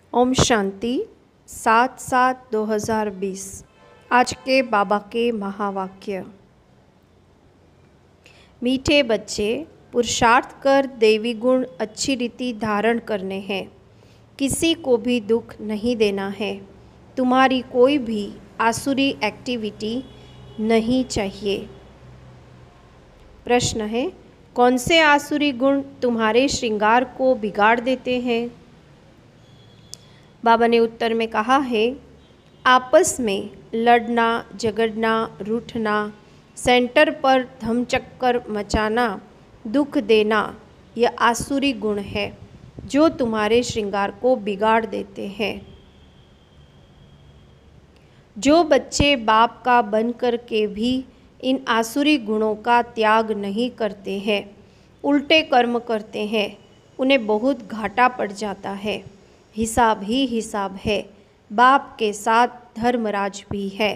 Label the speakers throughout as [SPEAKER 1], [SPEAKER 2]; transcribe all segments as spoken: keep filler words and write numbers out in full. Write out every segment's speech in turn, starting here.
[SPEAKER 1] ओम शांति। सात सात दो हज़ार बीस। आज के बाबा के महावाक्य। मीठे बच्चे, पुरुषार्थ कर देवी गुण अच्छी रीति धारण करने हैं। किसी को भी दुख नहीं देना है। तुम्हारी कोई भी आसुरी एक्टिविटी नहीं चाहिए। प्रश्न है, कौन से आसुरी गुण तुम्हारे श्रृंगार को बिगाड़ देते हैं? बाबा ने उत्तर में कहा है, आपस में लड़ना, झगड़ना, रूठना, सेंटर पर धमचक्कर मचाना, दुख देना, यह आसुरी गुण है जो तुम्हारे श्रृंगार को बिगाड़ देते हैं। जो बच्चे बाप का बन कर के भी इन आसुरी गुणों का त्याग नहीं करते हैं, उल्टे कर्म करते हैं, उन्हें बहुत घाटा पड़ जाता है। हिसाब ही हिसाब है। बाप के साथ धर्मराज भी है।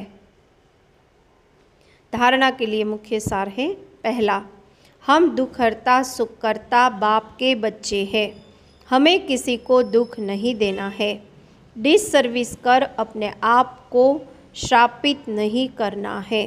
[SPEAKER 1] धारणा के लिए मुख्य सार है। पहला, हम दुखहर्ता सुखकर्ता बाप के बच्चे हैं। हमें किसी को दुख नहीं देना है। डिससर्विस कर अपने आप को श्रापित नहीं करना है।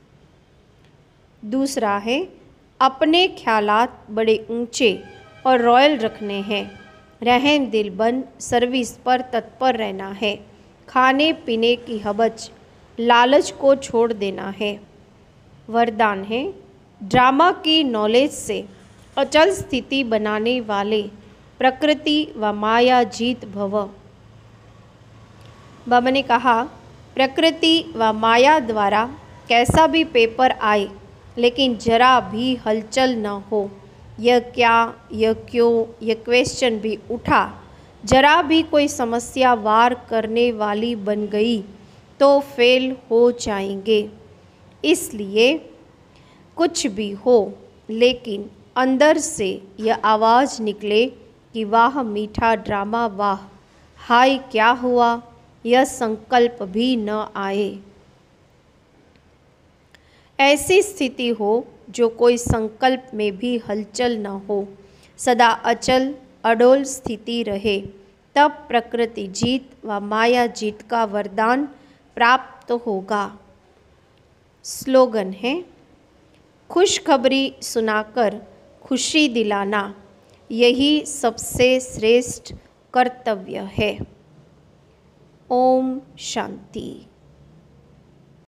[SPEAKER 1] दूसरा है, अपने ख्यालात बड़े ऊंचे और रॉयल रखने हैं। रहम दिल बन सर्विस पर तत्पर रहना है। खाने पीने की हबच, लालच को छोड़ देना है। वरदान है, ड्रामा की नॉलेज से अचल स्थिति बनाने वाले प्रकृति व माया जीत भव। बाबा ने कहा, प्रकृति व माया द्वारा कैसा भी पेपर आए, लेकिन जरा भी हलचल न हो। यह क्या, यह क्यों, यह क्वेश्चन भी उठा, जरा भी कोई समस्या वार करने वाली बन गई तो फेल हो जाएंगे। इसलिए कुछ भी हो, लेकिन अंदर से यह आवाज़ निकले कि वाह मीठा ड्रामा, वाह हाय क्या हुआ, यह संकल्प भी न आए। ऐसी स्थिति हो जो कोई संकल्प में भी हलचल न हो, सदा अचल अडोल स्थिति रहे, तब प्रकृति जीत व माया जीत का वरदान प्राप्त होगा। स्लोगन है, खुशखबरी सुनाकर खुशी दिलाना, यही सबसे श्रेष्ठ कर्तव्य है। ओम शांति।